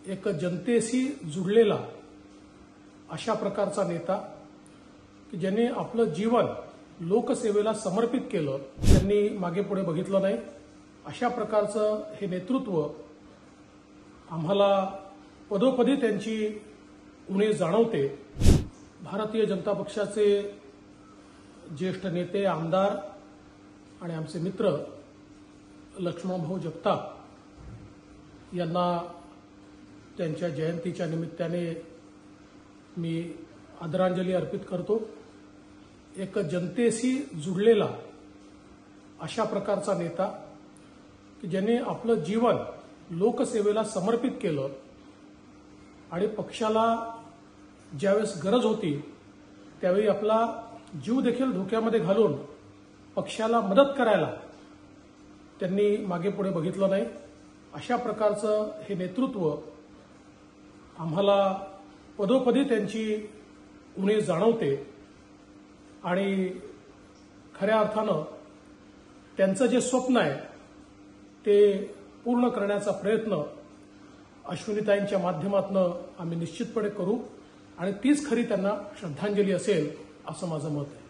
एक जनतेशी जुडलेला अशा प्रकारचा नेता की ज्यांनी आपलं जीवन लोकसेवेला समर्पित केलं, त्यांनी मागे पुढे बघितलं नाही, अशा प्रकारचं हे नेतृत्व आम्हाला पदोपदी त्यांची उणीव जाणवते। भारतीय जनता पक्षाचे ज्येष्ठ नेते, आमदार आणि आमचे मित्र लक्ष्मणभाऊ जगताप यांना त्यांच्या जयंतीच्या निमित्ताने मी आदरांजली अर्पित करतो। एक जनतेशी जुडलेला अशा प्रकारचा नेता की ज्यांनी आपलं जीवन लोकसेवेला समर्पित केलं आणि पक्षाला ज्यावेळेस गरज होती त्यावेळी आपला जीव देखील धोक्यामध्ये घालून पक्षाला मदत करायला त्यांनी मागे पुढे बघितलं नाही, अशा प्रकारचं हे नेतृत्व आम्हाला पदोपदी त्यांची उणीव जाणवते आणि खऱ्या अर्थानं त्यांचं जे स्वप्न आहे ते पूर्ण करण्याचा प्रयत्न अश्विनीताईंच्या माध्यमातून आम्ही निश्चितपणे करू आणि तीच खरी त्यांना श्रद्धांजली असेल असं माझं मत आहे।